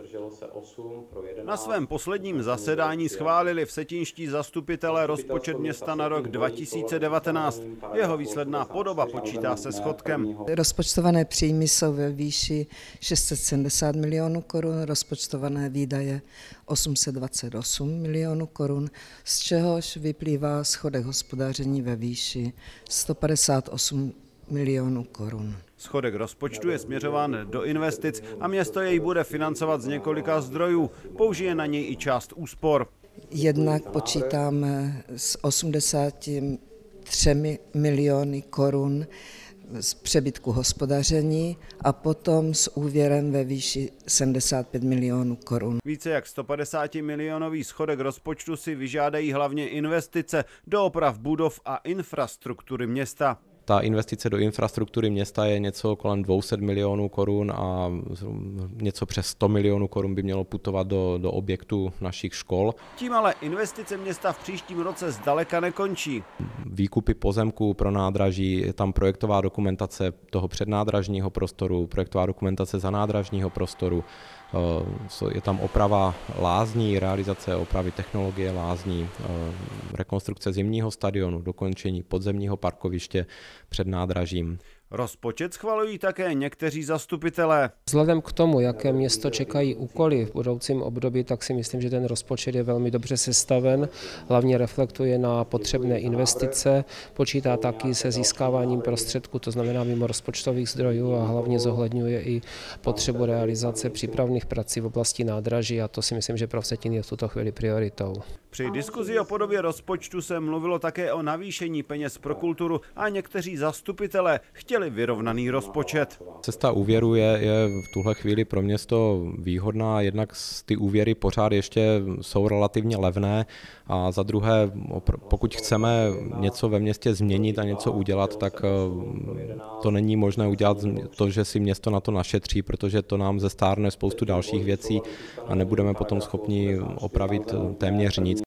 Na svém posledním zasedání schválili vsetínští zastupitelé rozpočet města na rok 2019. Jeho výsledná podoba počítá se schodkem. Rozpočtované příjmy jsou ve výši 670 milionů korun, rozpočtované výdaje 828 milionů korun, z čehož vyplývá schodek hospodaření ve výši 158 milionů korun. Schodek rozpočtu je směřován do investic a město jej bude financovat z několika zdrojů. Použije na něj i část úspor. Jednak počítáme s 83 miliony korun z přebytku hospodaření a potom s úvěrem ve výši 75 milionů korun. Více jak 150 milionový schodek rozpočtu si vyžádají hlavně investice do oprav budov a infrastruktury města. Ta investice do infrastruktury města je něco kolem 200 milionů korun a něco přes 100 milionů korun by mělo putovat do objektů našich škol. Tím ale investice města v příštím roce zdaleka nekončí. Výkupy pozemků pro nádraží, je tam projektová dokumentace toho přednádražního prostoru, projektová dokumentace zanádražního prostoru, je tam oprava lázní, realizace opravy technologie lázní, rekonstrukce zimního stadionu, dokončení podzemního parkoviště před nádražím. Rozpočet schvalují také někteří zastupitelé. Vzhledem k tomu, jaké město čekají úkoly v budoucím období, tak si myslím, že ten rozpočet je velmi dobře sestaven, hlavně reflektuje na potřebné investice, počítá taky se získáváním prostředků, to znamená mimo rozpočtových zdrojů a hlavně zohledňuje i potřebu realizace přípravných prací v oblasti nádraží a to si myslím, že pro Vsetín je v tuto chvíli prioritou. Při diskuzi o podobě rozpočtu se mluvilo také o navýšení peněz pro kulturu a někteří zastupitelé chtěli vyrovnaný rozpočet. Cesta úvěru je v tuhle chvíli pro město výhodná, jednak ty úvěry pořád ještě jsou relativně levné a za druhé, pokud chceme něco ve městě změnit a něco udělat, tak to není možné udělat to, že si město na to našetří, protože to nám zestárne spoustu dalších věcí a nebudeme potom schopni opravit téměř nic.